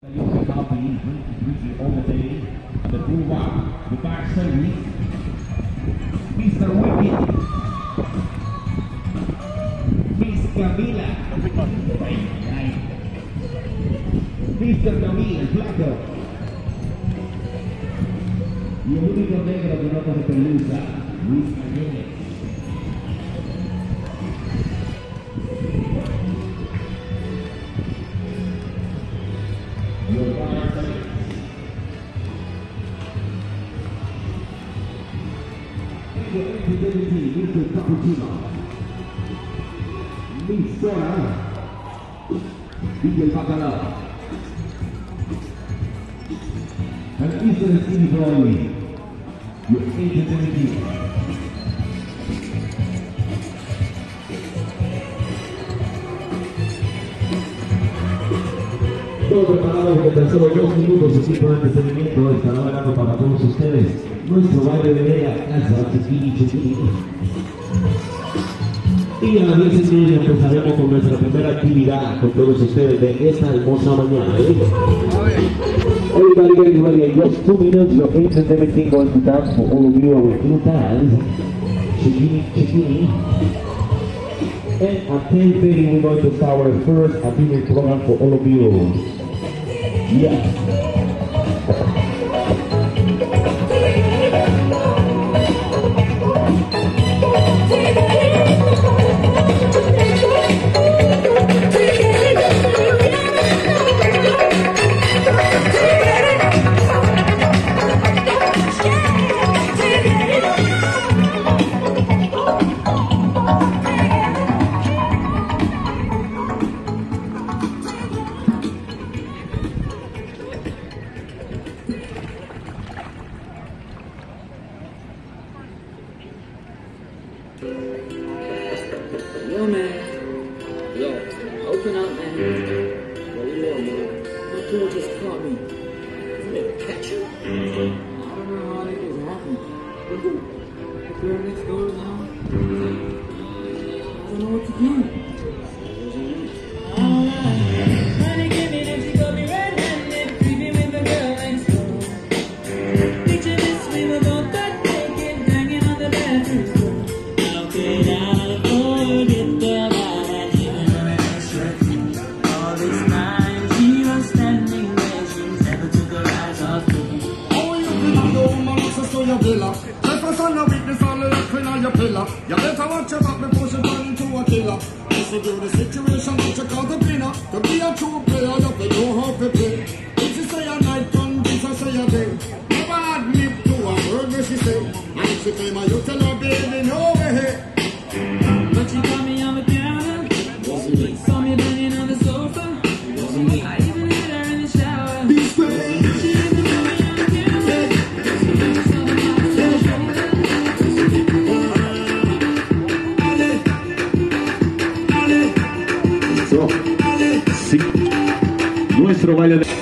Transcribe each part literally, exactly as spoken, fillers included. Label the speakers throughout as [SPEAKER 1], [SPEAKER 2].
[SPEAKER 1] The copy briefly over the the fullback, the back service, Mister Wicked, Miss Camila, Mister Camila, Blanco, y el único negro que no tiene pelusa, Luis Jiménez. Mister Cappuccino, Miss Sora, D J Bacalao, and Mister Stevie Boy, your entertainment. Todo preparado porque tan solo dos minutos de tiempo de entretenimiento estará bailando para todos ustedes nuestro baile de media casa, chiquini, chiquini. Y a las diez y media empezaremos con nuestra primera actividad con todos ustedes de esta hermosa mañana. ¿eh? Everybody getting ready in just two minutes. Your entertainment team going to dance for all of you our two times. Chiquini, chiquini. And at ten thirty we're going to start our first activity program for all of you. Yeah.
[SPEAKER 2] Yo, man. Yo, open up, man. Where you at, man? My girl just caught me. You better catch her. I don't know how they just happened. But who? The girl next door now? I don't know what to do. Alright. Honey, give me that she got me red-handed, creepy with the girl next door. Picture this, we were both butt naked, hanging on the bathroom floor. How could I? Jefferson, a weakness on the left in your pillar. You better watch your back before she turn into a killer. This will do the situation that you call the winner. To be a true player, you have to know how to play. If she say a night, come this I say a day. Never admit to a word where she say. And if she claim her, you tell her, baby, no way. But she got me on the counter. Wasn't me. Saw me banging on the sofa. Wasn't me. I even hit her in the shower. Be straight.
[SPEAKER 1] Sí, nuestro baile de...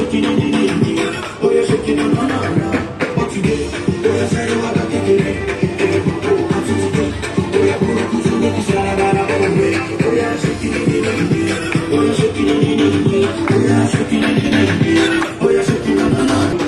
[SPEAKER 2] shaking it, oh yeah, shaking it, na na na. What you do? Oh yeah, say you wanna kick it. Oh yeah, put it to the side, oh yeah, shaking it, oh yeah, shaking it, oh yeah, shaking it, oh yeah, shaking it, na na.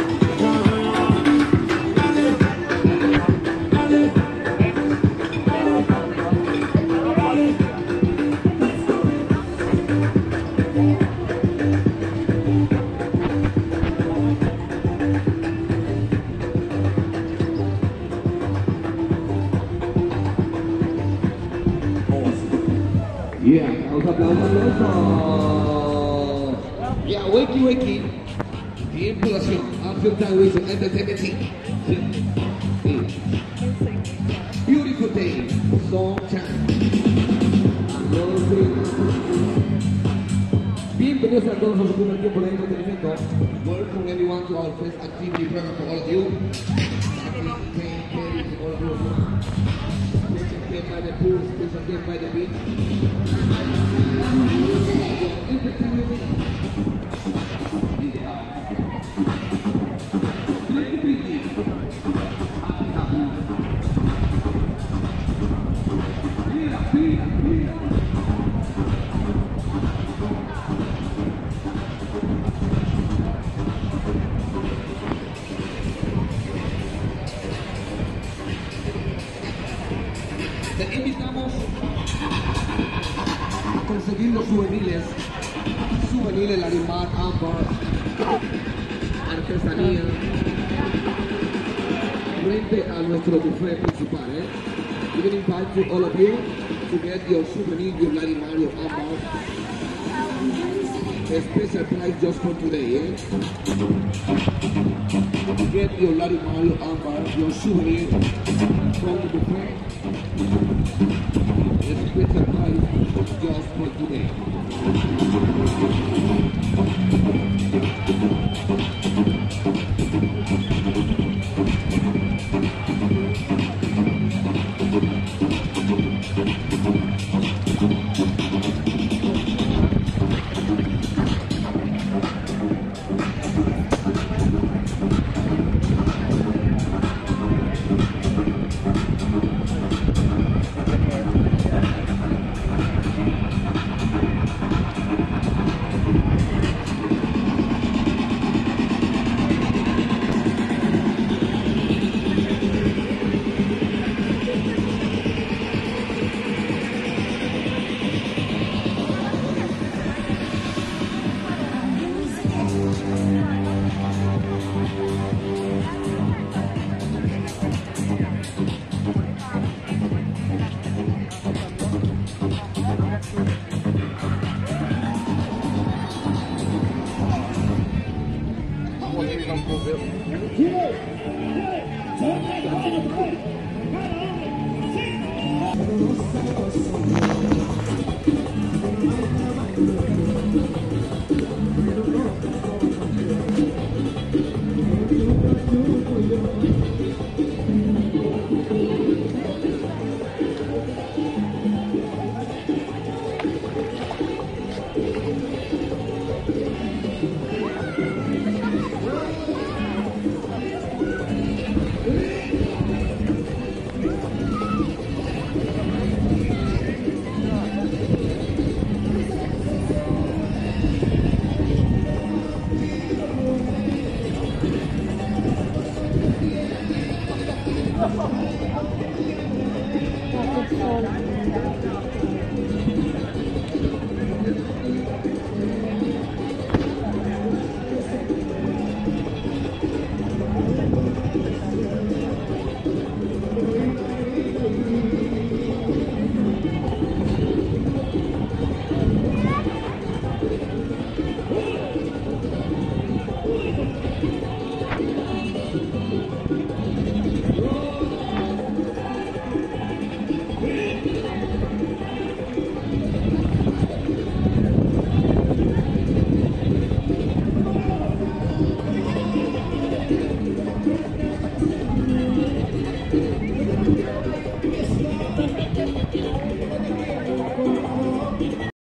[SPEAKER 1] Yeah, aplausos, aplausos, aplausos. Yeah, wakey, wakey. Tiempo de acción. After time with entertainment. Sí. Beautiful day. Song time. Bienvenidos a todos a su primer tiempo de entretenimiento. Welcome everyone to our first activity program for all of you. All of you. Special game by the pool, special game by the beach. Te invitamos a conseguir los juveniles, juveniles Larimar, ámbar, artesanía, frente a nuestro buffet principal. Eh? We can invite to all of you to get your souvenir, your Larimar, your ámbar. A special price just for today. Eh? Get your Larimar, your ámbar, your souvenir from the buffet. A special price just for today.
[SPEAKER 2] Thank you.